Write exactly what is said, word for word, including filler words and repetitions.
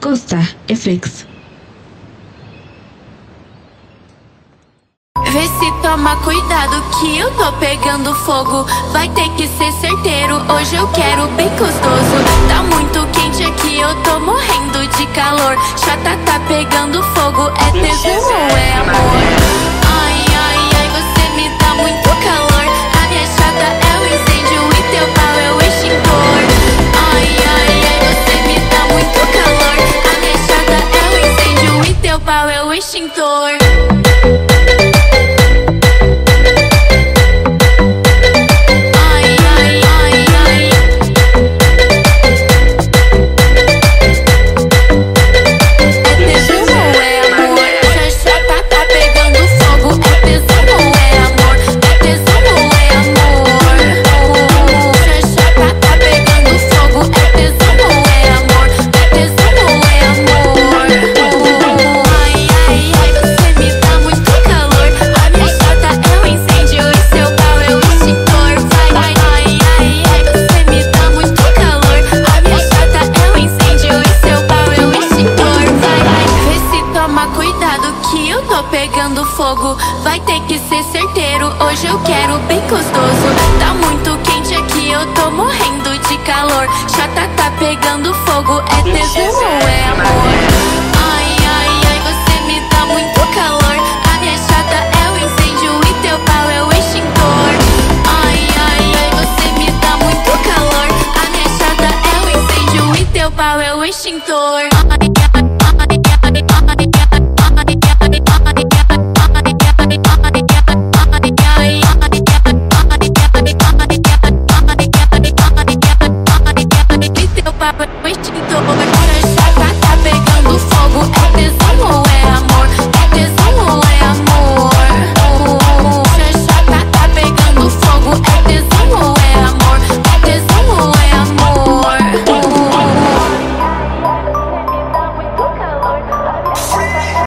Gostar é flex. Vê se toma cuidado que eu tô pegando fogo. Vai ter que ser certeiro, hoje eu quero bem gostoso. Tá muito quente aqui, eu tô morrendo de calor. Chata tá pegando fogo, é tesão ou é amor? Ai, ai, ai, você me dá muito calor. A minha chata é o incêndio e teu pau é o extintor. Ai, ai, ai, você me dá muito calor. A minha chata é o incêndio e teu pau é o extintor. Pegando fogo, vai ter que ser certeiro, hoje eu quero bem gostoso. Tá muito quente aqui, eu tô morrendo de calor. Chata tá pegando fogo, é tesão ou é amor? Ai, ai, ai, você me dá muito calor. A minha chata é o incêndio e teu pau é o extintor. Ai, ai, ai, você me dá muito calor. A minha chata é o incêndio e teu pau é o extintor.